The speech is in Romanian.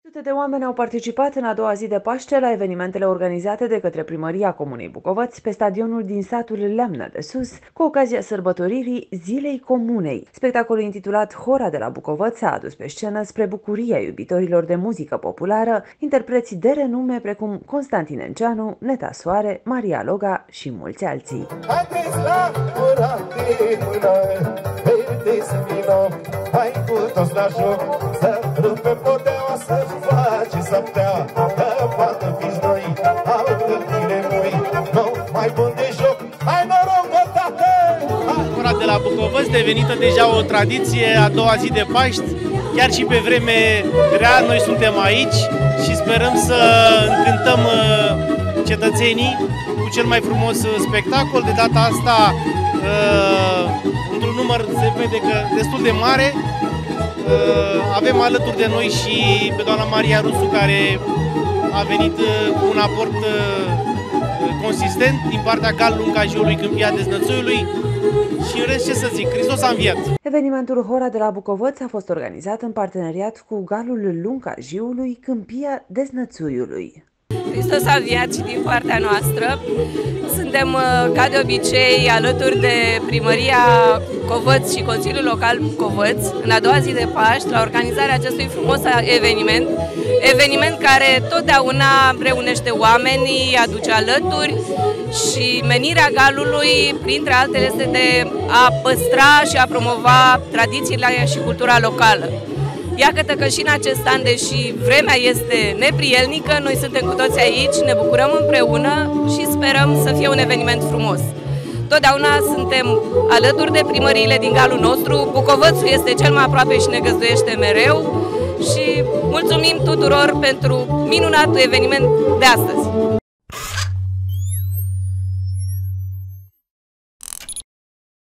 Sute de oameni au participat în a doua zi de Paște la evenimentele organizate de către Primăria Comunei Bucovăț pe stadionul din satul Leamnă de Sus, cu ocazia sărbătoririi Zilei Comunei. Spectacolul intitulat Hora de la Bucovăț a adus pe scenă, spre bucuria iubitorilor de muzică populară, interpreți de renume precum Constantin Enceanu, Neta Soare, Maria Loga și mulți alții. Haideți la ora de mână, haideți vino, hai cu toți la joc, să rupem podeaua, să-și face saptea, că poate fiți noi, au întâlnire noi, nu mai bun de joc, hai noroc, bă, tată! Hora de la Bucovăț, devenită deja o tradiție, a doua zi de Paști, chiar și pe vreme grea, noi suntem aici și sperăm să încântăm cetățenii cu cel mai frumos spectacol. De data asta, într-un număr se vede că destul de mare, avem alături de noi și pe doamna Maria Rusu, care a venit cu un aport consistent din partea galului Luncajiului, Câmpia Deznățuiului. Și în rest, ce să zic, Hristos a înviat! Evenimentul Hora de la Bucovăț a fost organizat în parteneriat cu galul Luncajiului, Câmpia Deznățuiului. Hristos a înviat și din partea noastră. Suntem, ca de obicei, alături de Primăria Bucovăț și Consiliul Local Bucovăț, în a doua zi de Paști, la organizarea acestui frumos eveniment care totdeauna reunește oamenii, aduce alături, și menirea galului, printre altele, este de a păstra și a promova tradițiile și cultura locală. Iată că și în acest an, deși vremea este neprielnică, noi suntem cu toți aici, ne bucurăm împreună și sperăm să fie un eveniment frumos. Totdeauna suntem alături de primăriile din galul nostru, Bucovățul este cel mai aproape și ne găzduiește mereu și mulțumim tuturor pentru minunatul eveniment de astăzi.